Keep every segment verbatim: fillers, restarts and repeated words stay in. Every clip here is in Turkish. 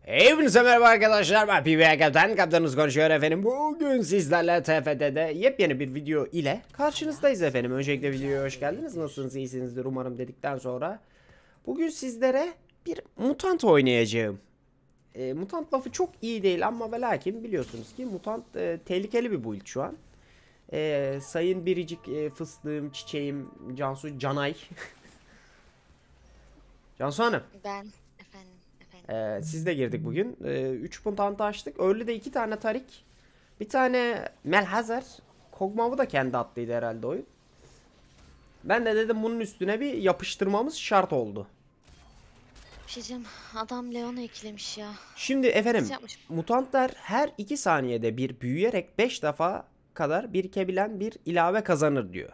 Hepinize merhaba arkadaşlar, ben P V A Kaptan, kaptanınız konuşuyor efendim. Bugün sizlerle T F T'de yepyeni bir video ile karşınızdayız efendim. Öncelikle videoya hoş geldiniz, nasılsınız, iyisinizdir umarım dedikten sonra bugün sizlere bir mutant oynayacağım. E, mutant buff'ı çok iyi değil ama ve lakin biliyorsunuz ki mutant e, tehlikeli bir build şu an. E, sayın biricik e, fıstığım, çiçeğim, Cansu Canay. Cansu Hanım. Ben efendim efendim. Ee, siz de girdik bugün. üç ee, puntantı açtık. Early'de iki tane Tarik. Bir tane Melhazer. Kog'Maw'u da kendi attıydı herhalde oyun. Ben de dedim bunun üstüne bir yapıştırmamız şart oldu. Bir şey diyeceğim, adam Leon'u eklemiş ya. Şimdi efendim yapmış? mutantlar her iki saniyede bir büyüyerek beş defa kadar birikebilen bir ilave kazanır diyor.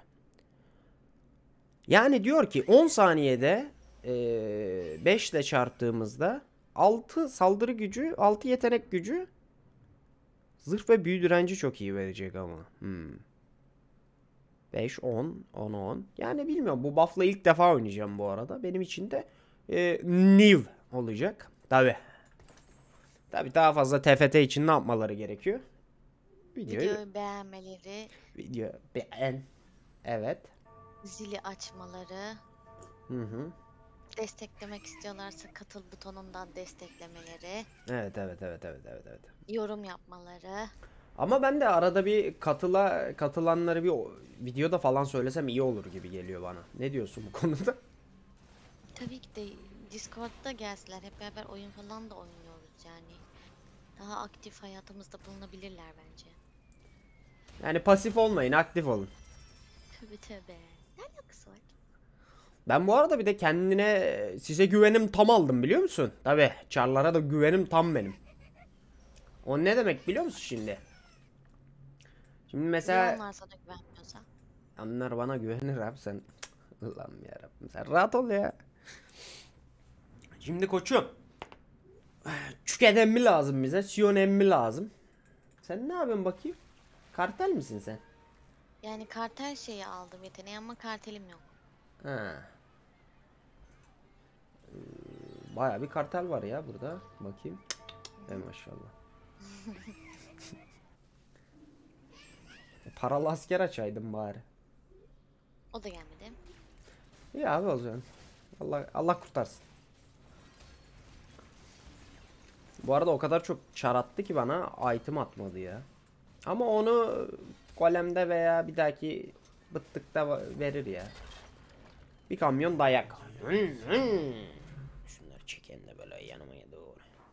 Yani diyor ki on saniyede ee, beş ile çarptığımızda altı saldırı gücü, altı yetenek gücü, zırh ve büyü direnci çok iyi verecek ama. Hmm. beş, on, on, on. Yani bilmiyorum, bu buff'la ilk defa oynayacağım bu arada. Benim için de e, new olacak. Tabi. Tabi daha fazla T F T için ne yapmaları gerekiyor? Videoyu, Videoyu beğenmeleri, video beğen. Evet. zili açmaları, Hı hı. desteklemek istiyorlarsa katıl butonundan desteklemeleri, Evet, evet, evet, evet, evet, evet. yorum yapmaları. Ama ben de arada bir katıla katılanları bir videoda falan söylesem iyi olur gibi geliyor bana. Ne diyorsun bu konuda? Tabii ki de Discord'da gelsinler, hep beraber oyun falan da oynuyoruz yani. Daha aktif hayatımızda bulunabilirler bence. Yani pasif olmayın, aktif olun. Tabii tabii. Ne alakası var? Ben bu arada bir de kendine size güvenim tam aldım, biliyor musun? Tabi çarlara da güvenim tam benim. O ne demek biliyor musun şimdi? Şimdi mesela Onlar sana güvenmiyorsa. onlar bana güvenir abi, sen Allah'ım yarabbim, sen rahat ol ya. Şimdi koçum, Çüket emmi lazım bize, Sion emmi lazım. Sen ne yapıyorsun bakayım? Kartel misin sen? Yani kartel şeyi aldım yeteneği ama kartelim yok. Ha. Bayağı bir kartel var ya burada. Bakayım. Ey maşallah. Paralı asker açaydım bari. O da gelmedi. İyi abi, o zaman. Allah Allah kurtarsın. Bu arada o kadar çok çar attı ki bana item atmadı ya. Ama onu golemde veya bir dahaki bıttıkta verir ya. Bir kamyon dayak. Şunları çeken de böyle yanıma doğru.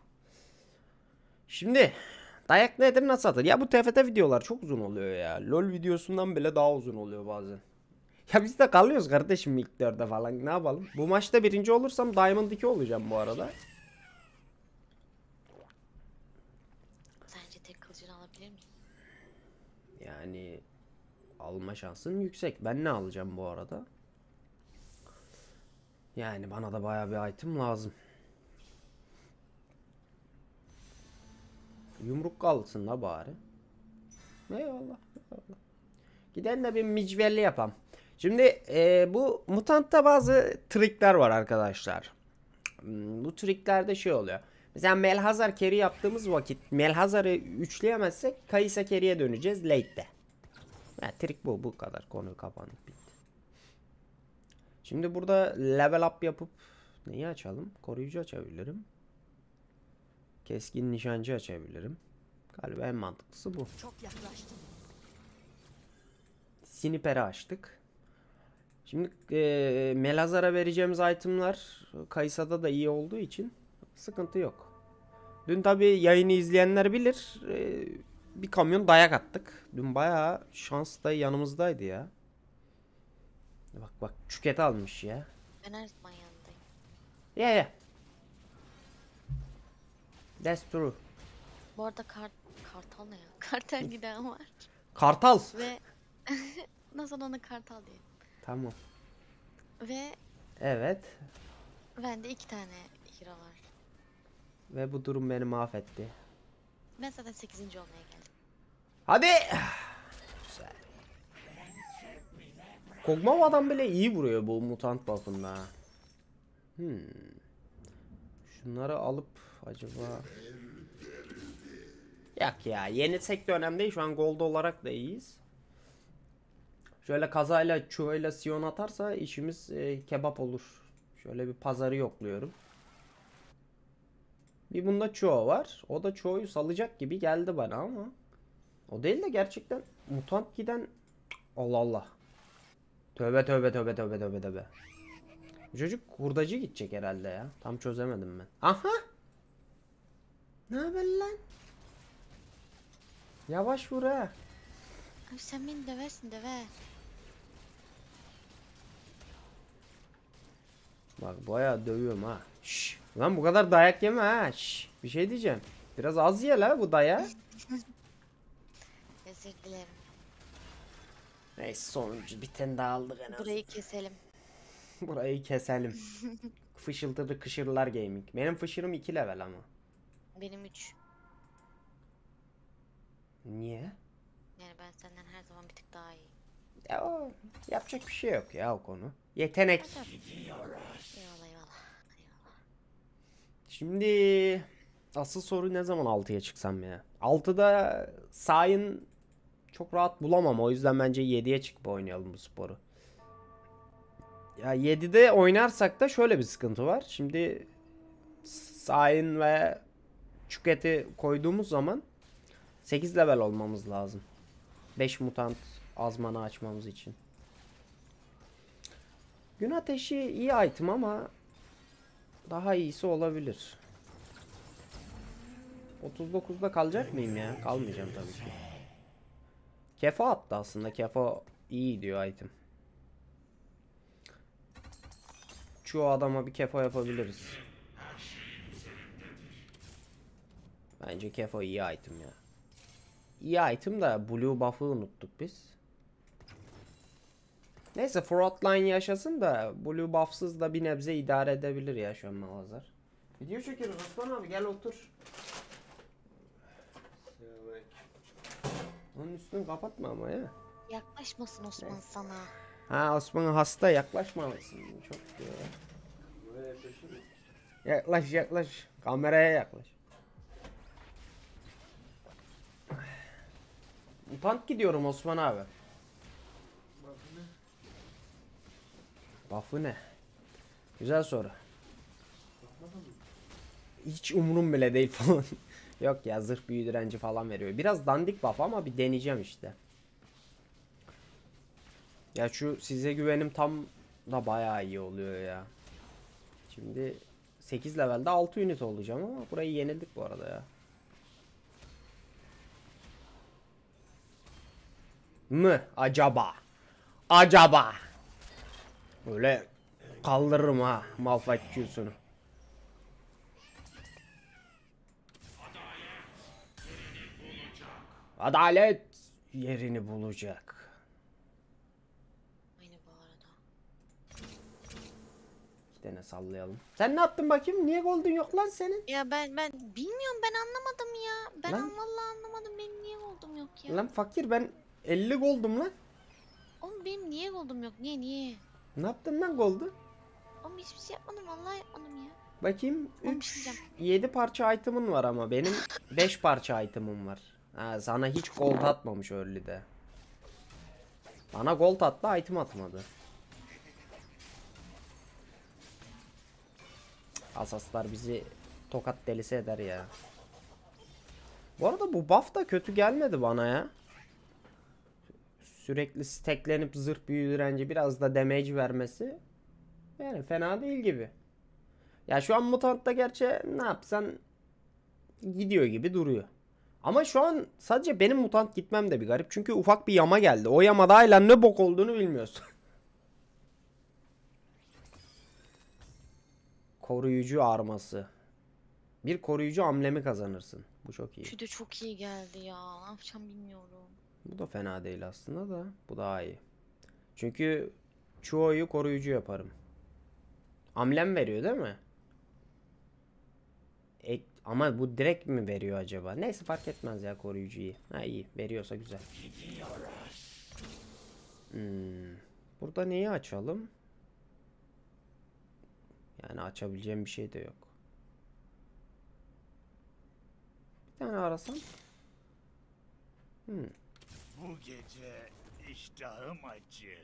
Şimdi dayak nedir, nasıl atılır? Ya bu T F T videolar çok uzun oluyor ya. LoL videosundan bile daha uzun oluyor bazen. Ya biz de kalıyoruz kardeşim ilk dörde falan, ne yapalım? Bu maçta birinci olursam Diamond iki olacağım bu arada. Sence tek kılıcını alabilir miyim? Yani alma şansın yüksek. Ben ne alacağım bu arada? Yani bana da bayağı bir item lazım. Yumruk kalsın la bari. Eyvallah, eyvallah. Giden de bir micvelli yapalım. Şimdi e, bu mutantta bazı trikler var arkadaşlar. Hmm, bu triklerde şey oluyor. Mesela Melhazer carry yaptığımız vakit Melhazer'ı üçleyemezsek Kayısa carry'e döneceğiz late'de. Yani trik bu, bu kadar, konu kapandı, bitti. Şimdi burada level up yapıp neyi açalım? Koruyucu açabilirim. Keskin nişancı açabilirim. Galiba en mantıklısı bu. Çok yaklaştım. Sniper'i açtık. Şimdi e, Melhazer'a vereceğimiz itemlar Kayısa'da da iyi olduğu için sıkıntı yok. Dün tabi yayını izleyenler bilir, e, bir kamyon dayak attık. Dün bayağı şans da yanımızdaydı ya. Bak bak, çüket almış ya. Ben her zaman yanındayım. Ya yeah, ya. Yeah. That's true. Bu arada kart kartal ne ya? Kartel giden var. Kartal. Ve nasıl ona kartal diyelim. Tamam. Ve Evet. bende iki tane hero var. Ve bu durum beni mahvetti. Ben zaten sekizinci olmaya geldim. Hadi. Güzel. Kog'Maw adam bile iyi vuruyor bu mutant buff'ında. Hmm. Şunları alıp acaba? Yok ya, yenilsek de önemli değil. Şu an gold olarak da iyiyiz. Şöyle kazayla çuvayla Sion atarsa işimiz e, kebap olur. Şöyle bir pazarı yokluyorum. Bir bunda çoğu var. O da çoğuyu salacak gibi geldi bana ama. O değil de gerçekten mutant giden. Allah Allah. Tövbe tövbe tövbe tövbe tövbe tövbe. Bu çocuk hurdacı gidecek herhalde ya. Tam çözemedim ben. Aha. Ne haber lan? Yavaş vur ha. Abi sen beni döversin döver. Bak bayağı dövüyorum ha. Şş. Lan bu kadar dayak yeme ha. Şş. Bir şey diyeceğim. Biraz az ye la bu dayağı. Özür dilerim. Neyse sonuncu bir tane daha aldık en az. Burayı keselim. Burayı keselim. Fışıltılı kışırlar gaming. Benim fışırım iki level ama. Benim üç. Niye? Yani ben senden her zaman bir tık daha iyi. Ya o yapacak bir şey yok ya o konu. Yetenek. Hocam. Eyvallah eyvallah. Eyvallah. Şimdi asıl soru ne zaman altıya çıksam ya? altıda sayın çok rahat bulamam. O yüzden bence yediye çıkıp oynayalım bu sporu. Ya yedide oynarsak da şöyle bir sıkıntı var. Şimdi sayın ve çuketi koyduğumuz zaman sekiz level olmamız lazım. beş mutant azmanı açmamız için. Gün ateşi iyi item ama daha iyisi olabilir. otuz dokuzda kalacak mıyım ya? Kalmayacağım tabii ki. Kefo attı aslında. Kefo iyi diyor item. Şu adama bir kefo yapabiliriz. Bence kefo iyi item ya. İyi item da blue buff'ı unuttuk biz. Neyse frontline yaşasın da blue buff'sız da bir nebze idare edebilir ya şu an Malazar. Video çekiyoruz Osman abi, gel otur. Onun üstünü kapatma ama ya. Yaklaşmasın Osman Neyse. sana. Ha Osman hasta, yaklaşmamalısın. Çok diyor. Yaklaş yaklaş. Kameraya yaklaş. Mutant gidiyorum Osman abi. Buff'ı ne? Güzel soru. Hiç umurum bile değil falan. Yok ya, zırh büyü direnci falan veriyor. Biraz dandik buff ama bir deneyeceğim işte. Ya şu size güvenim tam da bayağı iyi oluyor ya. Şimdi sekiz levelde altı unit olacağım ama burayı yenildik bu arada ya. Mı acaba? Acaba? Böyle kaldırırım ha Malphite Q'sunu. Adalet yerini bulacak. Aynı bu arada. İki tane sallayalım. Sen ne yaptın bakayım? Niye golden yok lan senin? Ya ben ben bilmiyorum, ben anlamadım ya. Ben Lan- an vallahi anlamadım, benim niye gold'um yok ya. Lan fakir, ben elli goldum lan. Oğlum benim niye gold'um yok? Niye niye? Ne yaptın lan goldu? Oğlum hiçbir şey yapmadım, vallahi yapmadım ya. Bakayım, Oğlum bir üç, şey diyeceğim. yedi parça item'ın var ama benim beş parça item'ım var. Ha, sana hiç gold atmamış early'de. Bana gold attı, item atmadı. Asaslar bizi tokat delisi eder ya. Bu arada bu buff da kötü gelmedi bana ya. Sürekli stacklenip zırh büyü direnci biraz da damage vermesi yani fena değil gibi. Ya şu an mutantta gerçi ne yapsan gidiyor gibi duruyor. Ama şu an sadece benim mutant gitmem de bir garip. Çünkü ufak bir yama geldi. O yamada hala ne bok olduğunu bilmiyorsun. Koruyucu arması. Bir koruyucu amblemi kazanırsın. Bu çok iyi. Şu da çok iyi geldi ya. Ne yapacağım bilmiyorum. Bu da fena değil aslında da. Bu daha iyi. Çünkü çoğuyu koruyucu yaparım. Amblem veriyor değil mi? Ek, ama bu direkt mi veriyor acaba? Neyse fark etmez ya, koruyucu iyi. Ha iyi. Veriyorsa güzel. Hmm. Burada neyi açalım? Yani açabileceğim bir şey de yok. tane arasam. Hmm. Bu gece iştahım açık.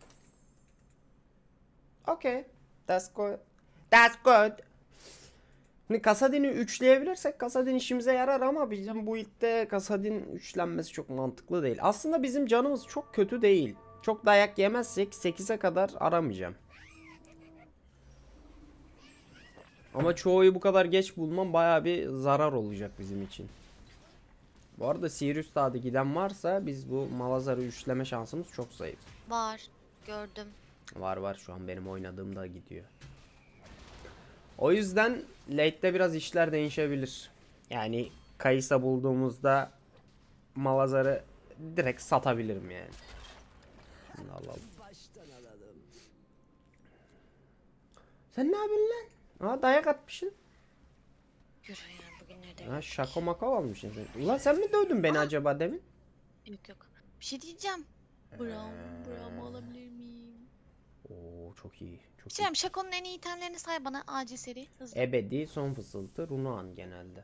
Okay. That's good. That's good. Şimdi Kasadin'i üçleyebilirsek Kasadin işimize yarar ama bizim bu ilkte Kasadin üçlenmesi çok mantıklı değil. Aslında bizim canımız çok kötü değil. Çok dayak yemezsek sekize kadar aramayacağım. Ama çoğuyu bu kadar geç bulmam baya bir zarar olacak bizim için. Bu arada Sirius Dağı'da giden varsa biz bu Malazar'ı üçleme şansımız çok zayıf. Var. Gördüm. Var var, şu an benim oynadığımda gidiyor. O yüzden late'de biraz işler değişebilir. Yani Kayısa bulduğumuzda Malazar'ı direkt satabilirim yani. Şimdi alalım. Sen ne yapıyorsun lan? Aa, dayak atmışsın. Yürü ya bugün nerede? Ha, şaka maka almışsın sen. Ulan sen mi dövdün beni acaba demin? Yok yok. Bir şey diyeceğim. Bram, Bram'ı alabilir miyim? Oo, çok iyi. Çok iyi. Diyeceğim Şako'nun en iyi itemlerini say bana acil seri. Hızlı. Ebedi, son fısıltı, Runoan genelde.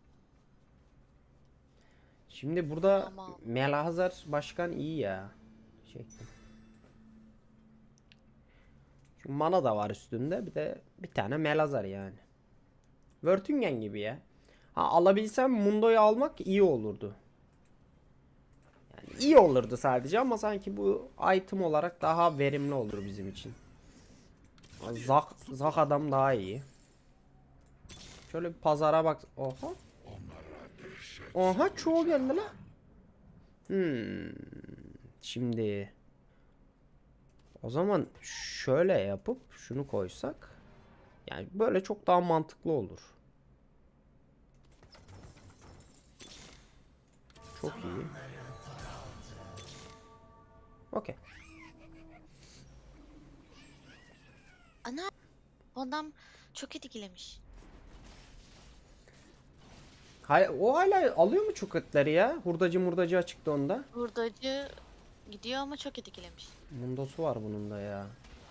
Şimdi burada Tamam. Melahazar başkan iyi ya. Çektim. Çünkü mana da var üstünde. Bir de bir tane Melazar yani. Wörtingen gibi ya. Ha, alabilsem Mundo'yu almak iyi olurdu. Yani iyi olurdu sadece ama sanki bu item olarak daha verimli olur bizim için. Zak, Zak adam daha iyi. Şöyle bir pazara bak. Oha. Oha, çoğu geldi la. Hmm. Şimdi o zaman şöyle yapıp şunu koysak, yani böyle çok daha mantıklı olur. Çok iyi. Okey. Ana. Bu adam çok etkilemiş. Hay, o hala alıyor mu çuketleri ya? Hurdacı murdacı açıktı onda. Hurdacı gidiyor ama çok etkilemiş. Mundosu var bunun da ya.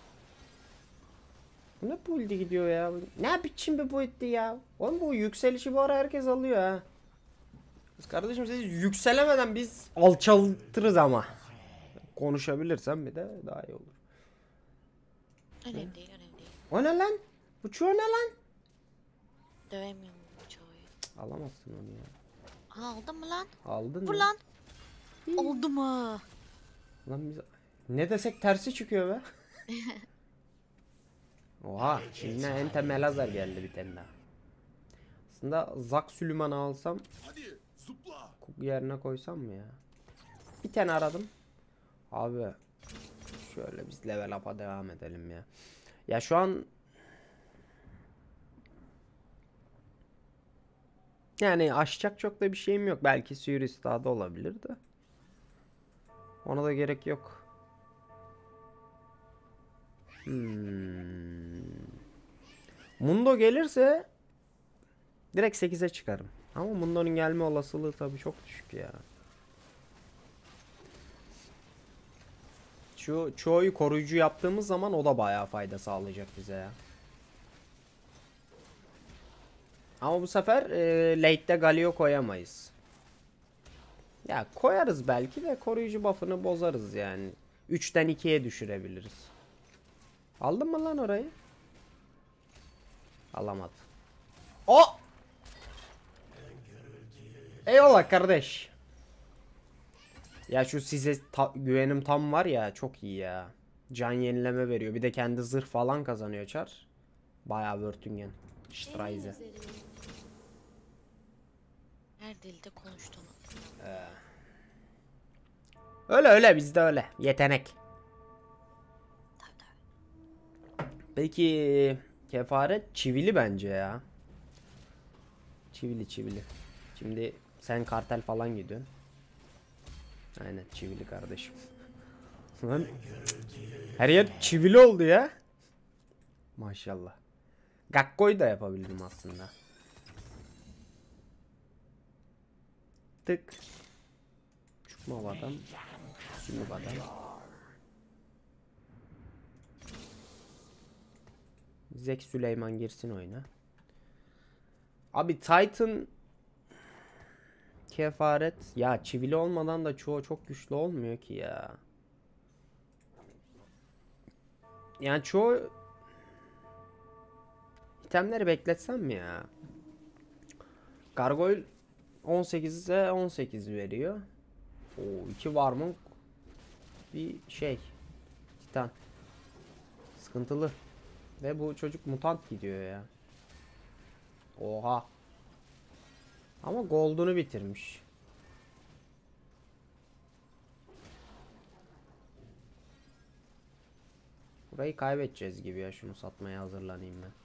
Bu ne build'i gidiyor ya? Ne biçim bir build'i ya? Oğlum bu yükselişi bu ara herkes alıyor ha. Biz kardeşim, siz yükselemeden biz alçaltırız ama. Konuşabilirsem bir de daha iyi olur. Önemli değil, önemli değil. O ne lan? Bu çoğu ne lan? Dövemiyorum bu çoğuyu. Alamazsın onu ya. Aa aldın mı lan? Aldın Vur mı? lan. Oldu mu? Lan biz ne desek tersi çıkıyor be. Oha, şimdi ente Melazar geldi bir tane daha. Aslında Zak Süleyman'ı alsam, Hadi zıpla. yerine koysam mı ya? Bir tane aradım. Abi şöyle biz level up'a devam edelim ya. Ya şu an yani aşacak çok da bir şeyim yok. Belki Sirius daha da olabilir de. Ona da gerek yok. Hmm. Mundo gelirse direkt sekize çıkarım. Ama Mundo'nun gelme olasılığı tabii çok düşük ya. Şu çoğuyu koruyucu yaptığımız zaman o da bayağı fayda sağlayacak bize ya. Ama bu sefer e, late'de Galio koyamayız. Ya koyarız belki de koruyucu buff'ını bozarız yani. üçten ikiye düşürebiliriz. Aldın mı lan orayı? Alamadı. O! Eyvallah kardeş. Ya şu size ta güvenim tam var ya, çok iyi ya. Can yenileme veriyor. Bir de kendi zırh falan kazanıyor Char. Bayağı Wörtingen. Streise. Her dilde konuştuğunu. Öyle öyle, bizde öyle. Yetenek. Tabii tabii. Peki kefaret çivili bence ya. Çivili çivili. Şimdi sen kartel falan gidiyorsun. Aynen çivili kardeşim. Lan her yer çivili oldu ya. Maşallah. Gakko'yu da yapabilirim aslında. Tık. Çıkma adam. Şimdi adam. Zek Süleyman girsin oyuna. Abi Titan kefaret. Ya çivili olmadan da çoğu çok güçlü olmuyor ki ya. Yani çoğu itemleri bekletsem mi ya? Gargoyle on sekize on sekiz veriyor. Oo, iki Warmong bir şey. Titan. Sıkıntılı. Ve bu çocuk mutant gidiyor ya. Oha. Ama gold'unu bitirmiş. Burayı kaybedeceğiz gibi ya. Şunu satmaya hazırlanayım ben.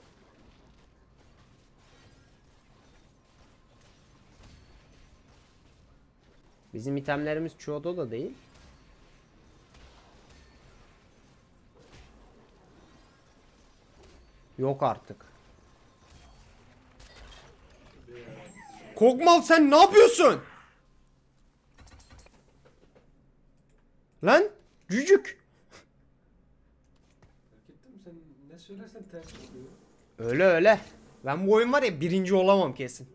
Bizim itemlerimiz çoğu da değil. Yok artık. Kog'Maw sen ne yapıyorsun? Lan cücük. Fark ettin mi, sen ne söylersen ters oluyor. Öyle öyle. Ben bu oyun var ya birinci olamam kesin.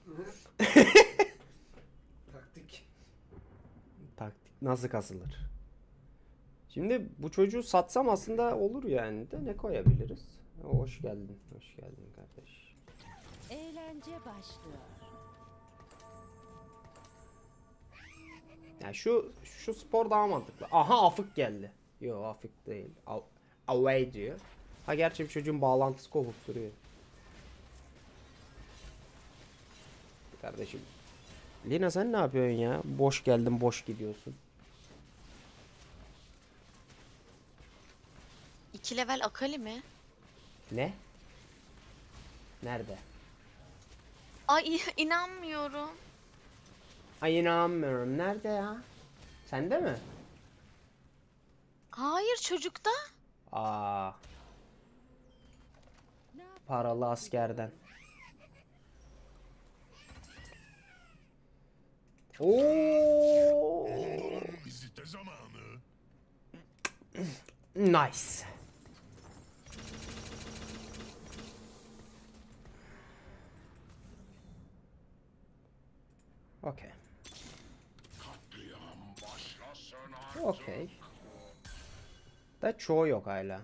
Taktik. Taktik nasıl kasılır? Şimdi bu çocuğu satsam aslında olur yani de ne koyabiliriz? Hoş geldin. Hoş geldin kardeş. Eğlence başlıyor. Yani şu şu spor daha mantıklı. Aha afık geldi. Yo afık değil. Av- Away diyor. Ha gerçi bir çocuğun bağlantısı kopup duruyor. Kardeşim. Lina sen ne yapıyorsun ya? Boş geldin boş gidiyorsun. İki level Akali mi? Ne? Nerede? Ay inanmıyorum. Ay inanmıyorum. Nerede ya? Sende mi? Hayır çocukta. Aa. Paralı askerden. Oo. Vizite zamanı. Nice. Okay. Katliam başlasın artık. Okay. Da çoğu yok hala.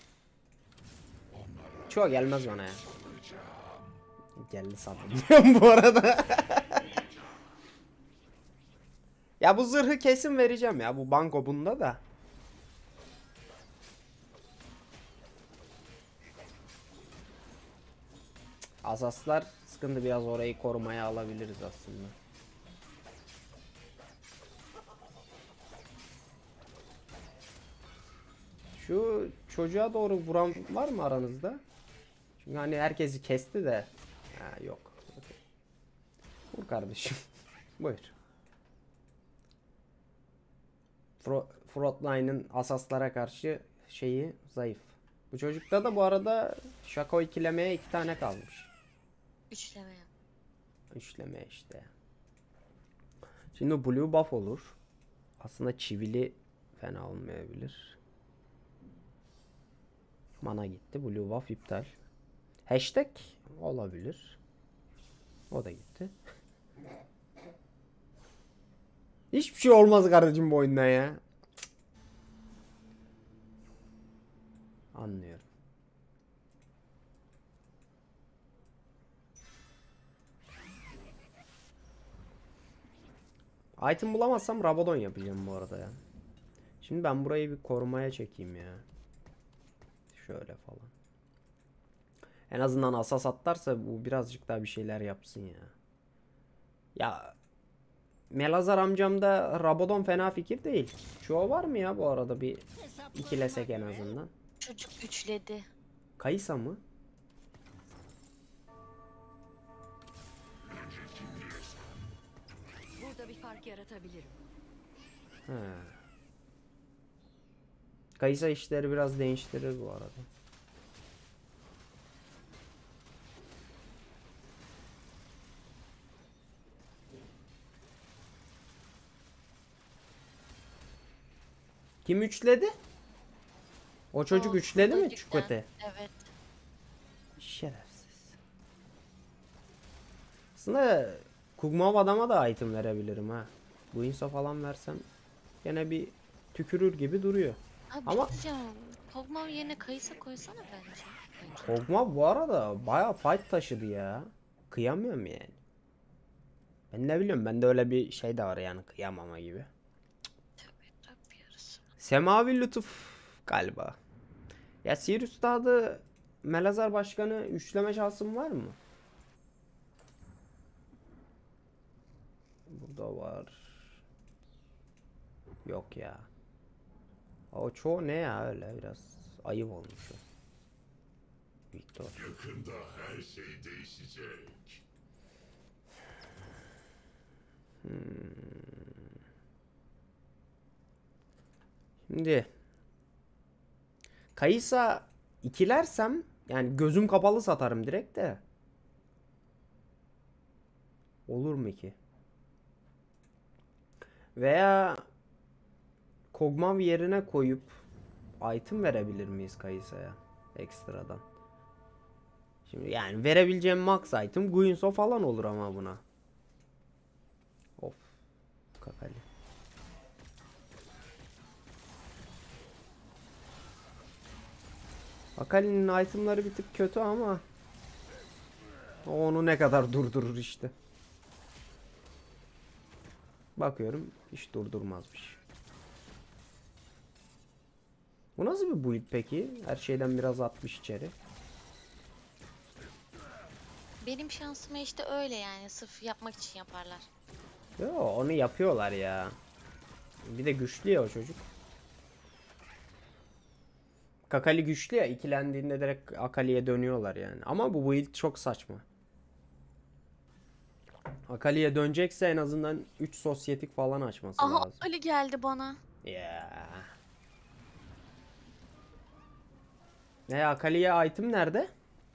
Çoğu gelmez bana ya. Geldi sanırım bu arada. Ya bu zırhı kesin vereceğim ya. Bu banko bunda da. Asaslar sıkıntı, biraz orayı korumaya alabiliriz aslında. Şu çocuğa doğru vuran var mı aranızda? Çünkü hani herkesi kesti de. Ha, yok. Okay. Vur kardeşim. Buyur. Fro Frontline'ın asaslara karşı şeyi zayıf. Bu çocukta da bu arada Şako ikilemeye iki tane kalmış. Üçleme yap. Üçleme işte. Şimdi blue buff olur. Aslında çivili fena olmayabilir. Mana gitti. Blue buff iptal. Hashtag olabilir. O da gitti. Hiçbir şey olmaz kardeşim bu oyundan ya. Anlıyorum. Item bulamazsam Rabadon yapacağım bu arada ya. Şimdi ben burayı bir korumaya çekeyim ya. Şöyle falan. En azından asas atlarsa bu birazcık daha bir şeyler yapsın ya. Ya Melazar amcamda Rabadon fena fikir değil. Çoğu var mı ya bu arada, bir ikilesek en azından. Çocuk üçledi. Kayısa mı? Burada bir fark yaratabilirim. He. Kayısa işleri biraz değiştirir bu arada. Kim üçledi? O çocuk O üçledi mi Logic'ten. Çikote? Evet. Şerefsiz. Aslında Kug'Maw adama da item verebilirim ha. Guinsoo falan versem gene bir tükürür gibi duruyor. Abi Ama- bir şey diyeceğim. Kog'Maw yerine Kayısa koysana bence. Bence. Kog'Maw bu arada bayağı fight taşıdı ya. Kıyamıyorum yani. Ben ne biliyorum, bende öyle bir şey de var yani, kıyamama gibi. Tabii tabii yarısı. Semavi Lütuf galiba. Ya Sihir Üstadı Melazar Başkanı üçleme şansım var mı? Burada var. Yok ya. O çoğu ne ya, öyle biraz ayıp olmuş o. Victor. Yakında her şey değişecek. Şimdi Kayısa ikilersem yani gözüm kapalı satarım direkt de. Olur mu ki? Veya Kog'Maw yerine koyup item verebilir miyiz Kayısa'ya ekstradan? Şimdi yani verebileceğim max item Guinsoo falan olur ama buna. Of. Kakali. Akali'nin itemları bir tık kötü ama o onu ne kadar durdurur işte. Bakıyorum hiç durdurmazmış. Bu nasıl bir build peki? Her şeyden biraz atmış içeri. Benim şansıma işte öyle yani. Sırf yapmak için yaparlar. Yo, onu yapıyorlar ya. Bir de güçlü ya o çocuk. Kakali güçlü ya, ikilendiğinde direkt Akali'ye dönüyorlar yani. Ama bu build çok saçma. Akali'ye dönecekse en azından üç sosyetik falan açması Aha lazım. Ali geldi bana. Ya. Ne, Akali'ye item nerede?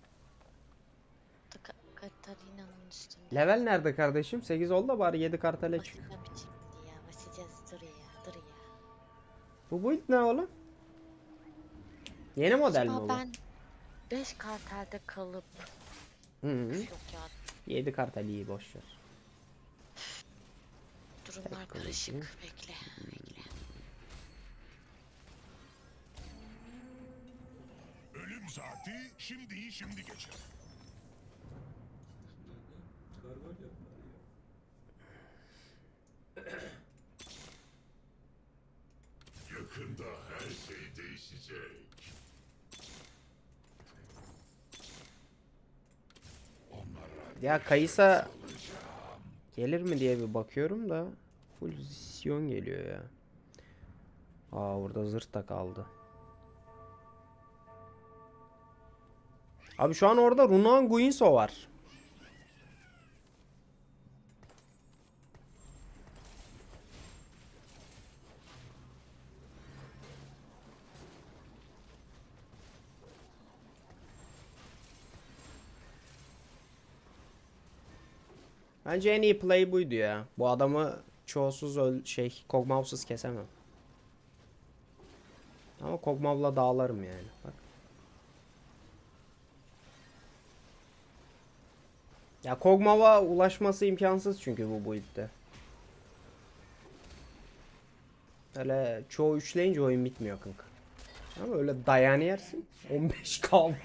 Ta- Katarina'nın üstünde. Level nerede kardeşim? sekiz oldu da bari yedi kartele çık. Basacağım şimdi ya. Basacağız. Dur ya. Dur ya. Bu build ne oğlum? Yeni model mi Acaba bu? ben beş kartelde kalıp Hı -hı. yok ya, yedi kartel iyi, boş ver. durumlar karışık. Bekle. Bekle. Ölüm saati şimdi şimdi geçer. Gargoyle yapar ya. Yakında her şey değişecek. Ya Kayısa gelir mi diye bir bakıyorum da full Sion geliyor ya. Aa, burada zırt da kaldı. Abi şu an orada Runaan Guinsoo var. Bence en iyi play buydu ya. Bu adamı çoğusuz öl şey Kog'Maw'suz kesemem. Ama Kog'Maw'la dağlarım yani. Bak. Ya Kog'Maw'a ulaşması imkansız çünkü bu build'de. Öyle çoğu üçleyince oyun bitmiyor kanka. Ama öyle dayan yersin. on beş kalmış.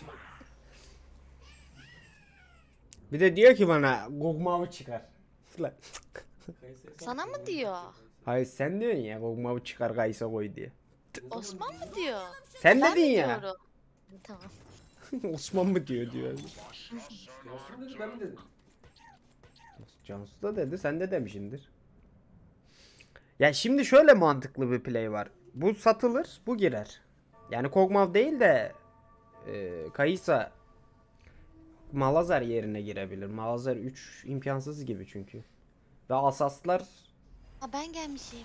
Bir de diyor ki bana Kog'Maw'ı çıkar. Lan. Kayseri Sana mı Kayseri diyor? Kayseri. Hayır, sen diyorsun ya Kog'Maw'ı çıkar Kaysa koy diye. Ne zaman Osman diyor? mı diyor? Sen Ben dedin mi ya. diyorum? Tamam. Osman mı diyor diyor. Yasin dedi, ben mi dedim? Cansu da dedi, sen de demişindir. Ya şimdi şöyle mantıklı bir play var. Bu satılır, bu girer. Yani Kog'Maw değil de e, Kayısa Malazar yerine girebilir. Malazar üç imkansız gibi çünkü. Ve asaslar Ha ben gelmişim.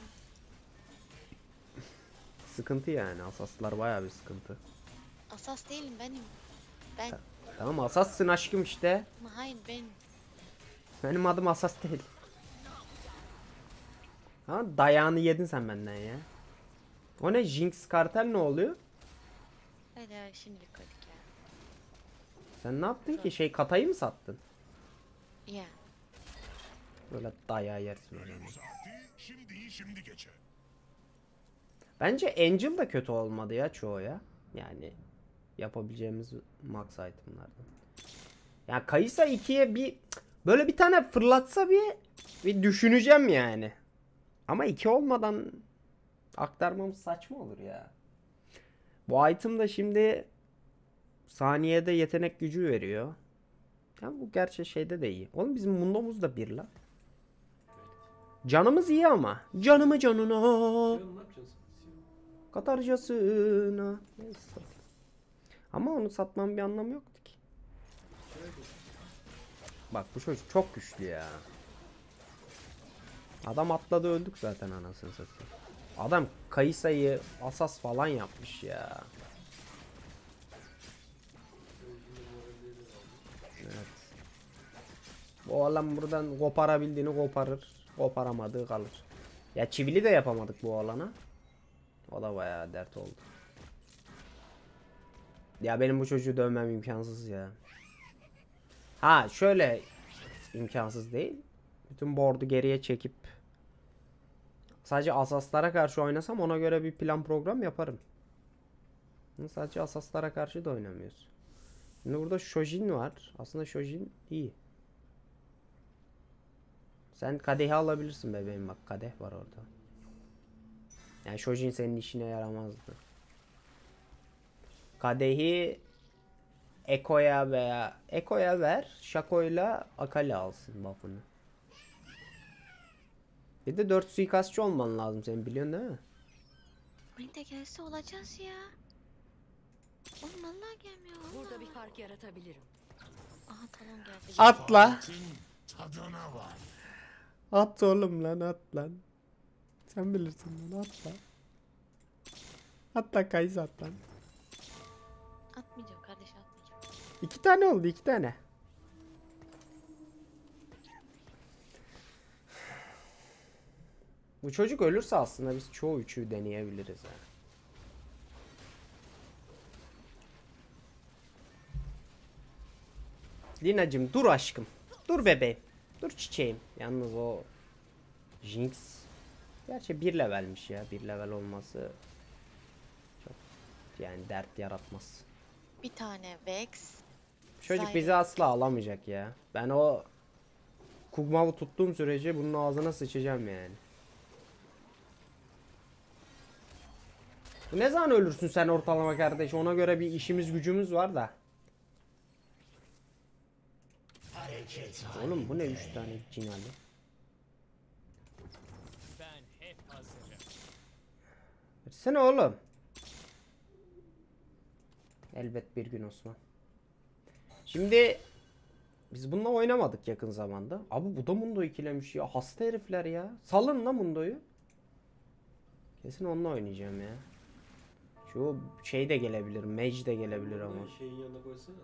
sıkıntı yani. Asaslar bayağı bir sıkıntı. Asas değilim benim. Ben Tamam, asassın aşkım işte. ama hayır benim. Benim adım Asas değil. Ha, dayağını yedin sen benden ya. O ne, Jinx kartel ne oluyor? Öyle şimdilik koyduk ya. Sen ne yaptın ki? Şey, katayı mı sattın? Ya. Böyle dayağı yersin öyle. Ölüm saati şimdi iyi şimdi geçer. Bence Angel da kötü olmadı ya çoğu ya. Yani yapabileceğimiz max itemlardan. Yani Kayısa ikiye bir böyle bir tane fırlatsa bir bir düşüneceğim yani. Ama iki olmadan aktarmamız saçma olur ya. Bu item da şimdi saniyede yetenek gücü veriyor. Ya bu gerçi şeyde de iyi. Oğlum bizim mundomuz da bir la. Canımız iyi ama. Canımı canına. Sion ne yapacaksın? Sion. Katarcasına. Neyse. Ama onu satmam bir anlamı yoktu ki. Şöyle. Bak bu çocuk çok güçlü ya. Adam atladı öldük zaten anasını satayım. Adam Kayısa'yı asas falan yapmış ya. Evet. Bu adam buradan koparabildiğini koparır. Koparamadığı kalır. Ya çivili de yapamadık bu alana. O da bayağı dert oldu. Ya benim bu çocuğu dövmem imkansız ya. Ha şöyle imkansız değil. Bütün board'u geriye çekip sadece asaslara karşı oynasam ona göre bir plan program yaparım. Sadece asaslara karşı da oynamıyoruz. Şimdi burada Shojin var. Aslında Shojin iyi. Sen kadehi alabilirsin bebeğim, bak kadeh var orada. Yani Shojin senin işine yaramazdı. Kadehi Eko'ya veya Eko'ya ver. Shaco'yla Akali alsın buff'ını. Bir de dört suikastçı olman lazım senin, biliyorsun değil mi? Beni de gelse olacağız ya. Oğlum vallahi gelmiyor. Burada Burada bir fark yaratabilirim. Aha tamam geldi. Atla. Tadına var. At oğlum lan, at lan. Sen bilirsin lan, atla. Atla Kayısı, at lan. Atmayacağım kardeş, atmayacağım. İki tane oldu, iki tane. Bu çocuk ölürse aslında biz çoğu üçü deneyebiliriz yani. Lina'cım dur aşkım. Dur bebeğim. Dur çiçeğim. Yalnız o Jinx gerçi bir levelmiş ya. Bir level olması çok yani dert yaratmaz. Bir tane Vex. Çocuk Zyra. bizi asla alamayacak ya. Ben o Kug'Maw'u tuttuğum sürece bunun ağzına sıçacağım yani. Ne zaman ölürsün sen ortalama kardeş? Ona göre bir işimiz gücümüz var da. Oğlum bu ne, üç tane cinali? Ben hep hazırım. Versene oğlum. Elbet bir gün Osman. Şimdi biz bununla oynamadık yakın zamanda. Abi bu da Mundo ikilemiş ya. Hasta herifler ya. Salın la Mundo'yu. Kesin onunla oynayacağım ya. Şu şey de gelebilir. Mage de gelebilir ama. Bunu şeyin yanına koysana.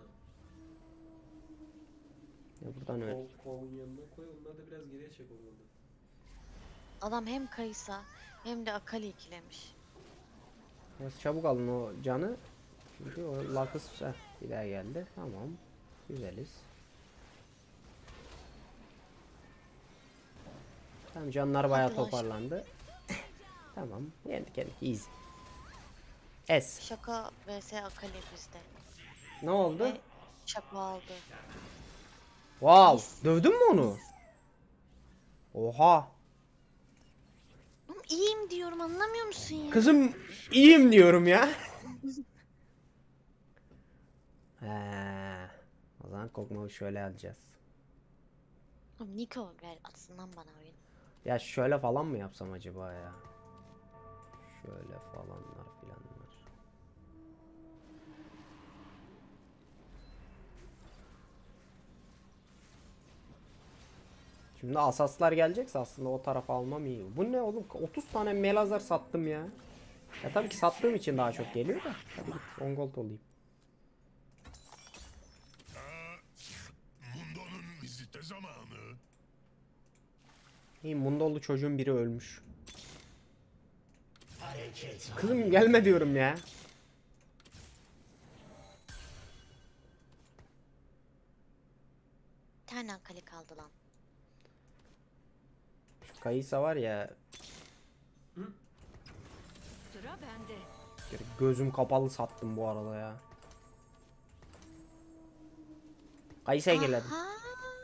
Ya buradan öyle. Kol, kolun yanına koy. Onları da biraz geriye çek olmadı. Adam hem Kayısa hem de Akali ikilemiş. Biraz çabuk alın o canı. Çünkü o Lakıs heh, bir daha geldi. Tamam. Güzeliz. Tamam, canlar bayağı Hadi lan. toparlandı. Tamam. Yendik yendik. Easy. Es. Şaka vs Akali bizde. Ne oldu? Ve Şaka aldı. Wow. Dövdün mü onu? Oha. Oğlum iyiyim diyorum, anlamıyor musun ya? Kızım iyiyim diyorum ya. He. O zaman Kog'Maw'u şöyle alacağız. Oğlum Niko ver atsın lan bana oyun. Ya şöyle falan mı yapsam acaba ya? Şöyle falanlar filanlar. Şimdi asaslar gelecekse aslında o tarafa almam iyi. Bu ne oğlum? otuz tane melazar sattım ya. Ya tabii ki sattığım için daha çok geliyor da. Hadi git on gold olayım. Mundo'nun vizite zamanı. İyi, Mundolu çocuğun biri ölmüş. Kızım gelme diyorum ya. Bir tane Akali kaldı lan. Şu Kayısa var ya. Sıra bende. Gözüm kapalı sattım bu arada ya. Kayısa'ya geledim. Aha.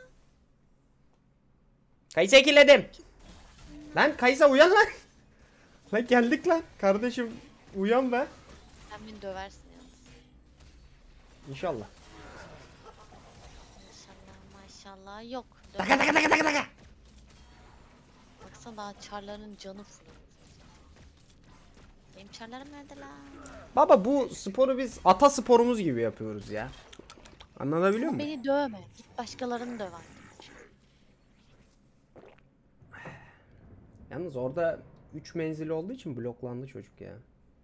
Kayısa'ya geledim. Lan Kayısa uyan lan. Lan geldik lan. Kardeşim uyan be. Sen beni döversin yalnız. İnşallah. Maşallah maşallah yok. Taka taka taka taka taka. Baksana daha çarların canı full. Benim çarlarım nerede lan? Baba bu sporu biz ata sporumuz gibi yapıyoruz ya. Anlatabiliyor muyum? Beni dövme. Git başkalarını döv artık. Yalnız orada üç menzili olduğu için bloklandı çocuk ya.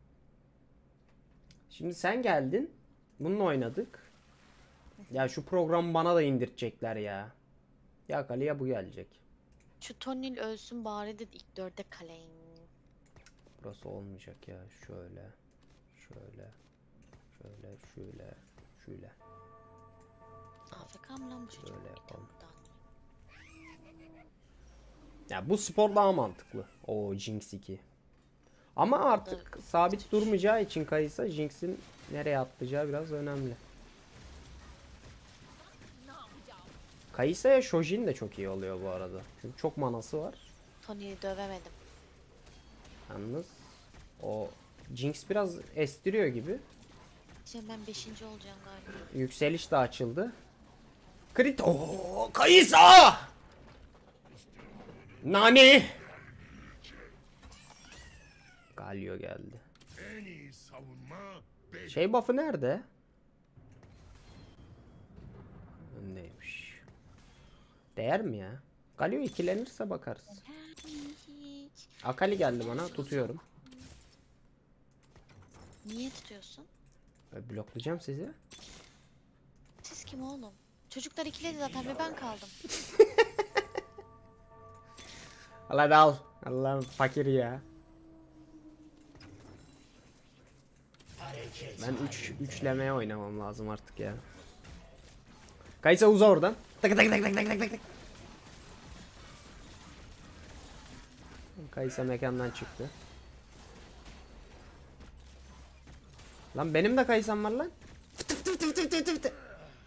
Şimdi sen geldin. Bununla oynadık. Ya şu programı bana da indirecekler ya. Ya kaleye bu gelecek. Şu Tonil ölsün bari de ilk dörde kaleyin. Burası olmayacak ya. Şöyle. Şöyle. Şöyle. Şöyle. Şöyle. A F K mı lan bu çocuk? Şöyle Bir yapalım. dakika. Ya bu spor daha mantıklı. O Jinx iki. Ama artık sabit durmayacağı için Kayısa Jinx'in nereye atlayacağı biraz önemli. Kayısa'ya Shojin de çok iyi oluyor bu arada. Çünkü çok manası var. Tony'yi dövemedim. Yalnız o Jinx biraz estiriyor gibi. Şimdi ben beşinci olacağım galiba. Yükseliş de açıldı. Crit. Oo, Kayısa! Nani? Galio geldi. En iyi savunma benim. Şey buff'ı nerede? Öndeymiş. Değer mi ya? Galio ikilenirse bakarız. Hiç. Akali geldi bana, tutuyorum. Niye tutuyorsun? E, Bloklayacağım sizi. Siz kim oğlum? Çocuklar ikiledi zaten ve ben kaldım. Al hadi al. Allah'ım fakir ya. Ben üç üçlemeye oynamam lazım artık ya. Kaysa uza oradan. Tak tak tak tak tak tak tak. Kaysa mekandan çıktı. Lan benim de Kaysam var lan. Fıtı fıtı fıtı fıtı fıtı fıtı.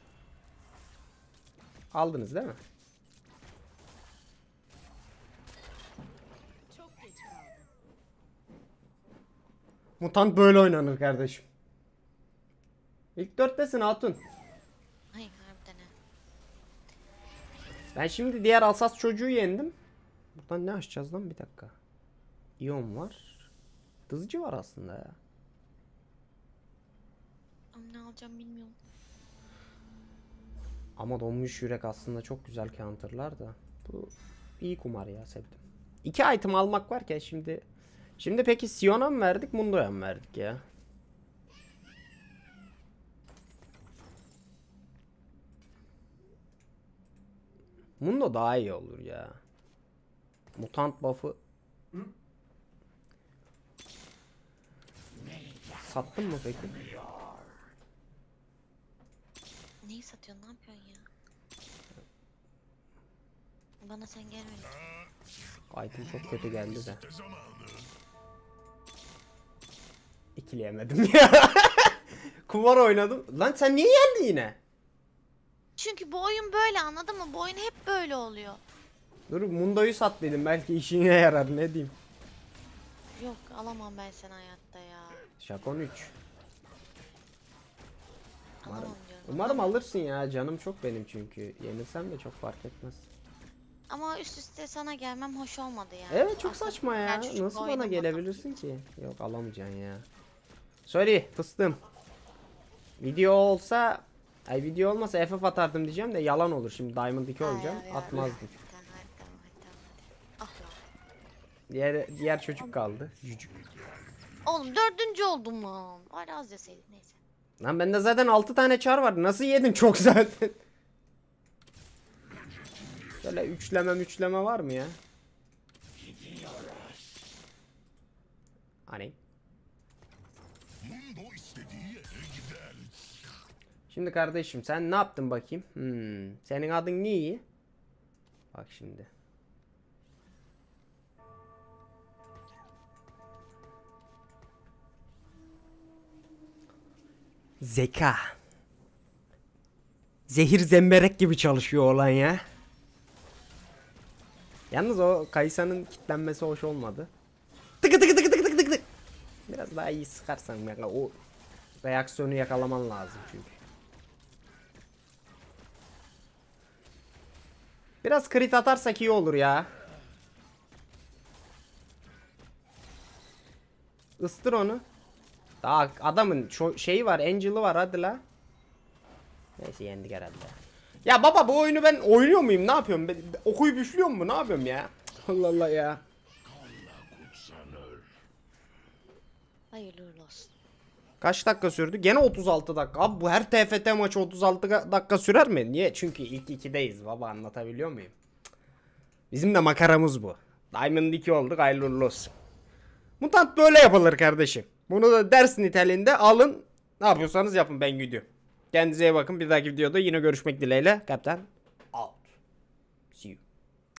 Aldınız değil mi? Çok geç kaldım. Mutant böyle oynanır kardeşim. İlk dörttesin Hatun. Hayır harbiden ha. Ben şimdi diğer asas çocuğu yendim. Buradan ne açacağız lan, bir dakika. İyon var. Dızcı var aslında ya. Ama ne alacağım bilmiyorum. Ama donmuş yürek aslında çok güzel counterlar da. Bu iyi kumar ya, sevdim. İki item almak varken şimdi. Şimdi peki Sion'a mı verdik, Mundo'ya mı verdik ya? Mundo daha iyi olur ya. Mutant buff'ı. Sattın mı peki? Neyi satıyorsun? Ne yapıyorsun ya? Bana sen gelmedin. Item çok kötü geldi de. İşte zamanı. İkileyemedim ya. Kumar oynadım. Lan sen niye geldin yine? Çünkü bu oyun böyle, anladın mı? Bu oyun hep böyle oluyor. Dur Mundo'yu sat dedim, belki işine yarar, ne diyeyim. Yok alamam ben seni hayatta ya. Şakon üç. Alamam diyorum. Umarım alırsın ya, canım çok benim çünkü. Yenilsem de çok fark etmez. Ama üst üste sana gelmem hoş olmadı yani. Evet çok Aslında saçma ya. ben çocukla Nasıl bana oynamadım. gelebilirsin ki? Yok alamayacaksın ya. Sorry fıstım. Video olsa, ay video olmasa F F atardım diyeceğim de yalan olur. Şimdi Diamond iki Ay, olacağım. ay, ay. Atmazdım. Tamam hadi tamam hadi tamam hadi. Ah lan. Diğer diğer çocuk kaldı. Cücük. Oğlum dördüncü oldum lan. Var az deseydin neyse. Lan bende zaten altı tane çar var. Nasıl yedin çok zaten? Şöyle üçleme üçleme var mı ya? Hani? Mundo istediği yere gider. Şimdi kardeşim sen ne yaptın bakayım? Hmm. Senin adın ne iyi? Bak şimdi. Zeka. Zehir zemberek gibi çalışıyor olan ya. Yalnız o Kayısa'nın kilitlenmesi hoş olmadı. Tıkı tıkı tıkı tıkı tıkı tıkı. Biraz daha iyi sıkarsan ya, o reaksiyonu yakalaman lazım çünkü. Biraz crit atarsak iyi olur ya. Istır onu. Daha adamın şu şeyi var, Angel'ı var, hadi la. Neyse yendik herhalde. Ya baba bu oyunu ben oynuyor muyum? Ne yapıyorum? Ben, okuyup üflüyor mu? Ne yapıyorum ya? Allah Allah ya. Hayırlı uğurlu olsun. Kaç dakika sürdü? Gene otuz altı dakika. Abi bu her T F T maçı otuz altı dakika sürer mi? Niye? Çünkü ilk ikideyiz baba, anlatabiliyor muyum? Bizim de makaramız bu. Diamond iki olduk, hayırlı uğurlu olsun. Mutant böyle yapılır kardeşim. Bunu da ders niteliğinde alın. Ne yapıyorsanız yapın, ben gidiyorum. Kendinize iyi bakın. Bir dahaki videoda yine görüşmek dileğiyle. Kaptan.